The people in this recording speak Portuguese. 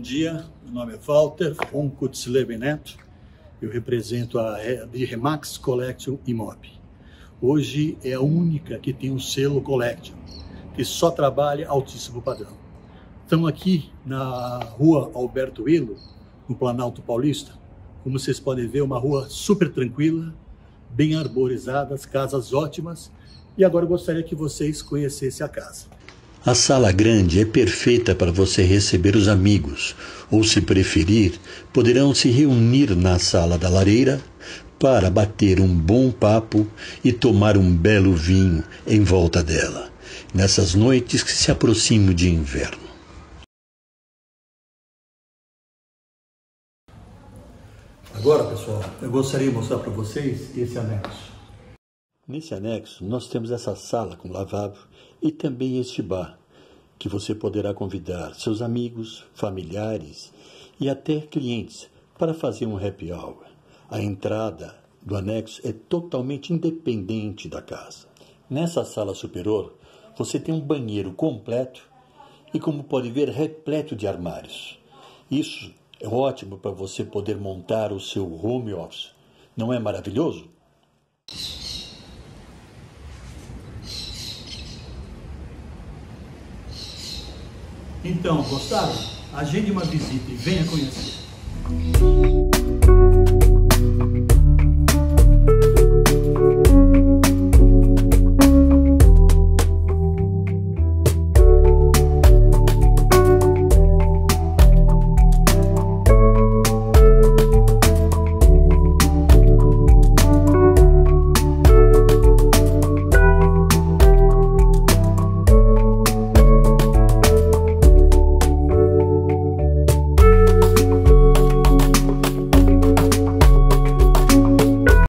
bom dia. Meu nome é Walter von Kutzleben Neto. Eu represento a Remax Collection Imob. Hoje é a única que tem um selo Collection, que só trabalha altíssimo padrão. Estamos aqui na rua Alberto Willo, no Planalto Paulista. Como vocês podem ver, uma rua super tranquila, bem arborizada, casas ótimas. E agora eu gostaria que vocês conhecessem a casa. A sala grande é perfeita para você receber os amigos, ou se preferir, poderão se reunir na sala da lareira para bater um bom papo e tomar um belo vinho em volta dela, nessas noites que se aproximam de inverno. Agora, pessoal, eu gostaria de mostrar para vocês esse anexo. Nesse anexo, nós temos essa sala com lavabo e também este bar, que você poderá convidar seus amigos, familiares e até clientes para fazer um happy hour. A entrada do anexo é totalmente independente da casa. Nessa sala superior, você tem um banheiro completo e, como pode ver, repleto de armários. Isso é ótimo para você poder montar o seu home office. Não é maravilhoso? Então, gostaram? Agende uma visita e venha conhecer.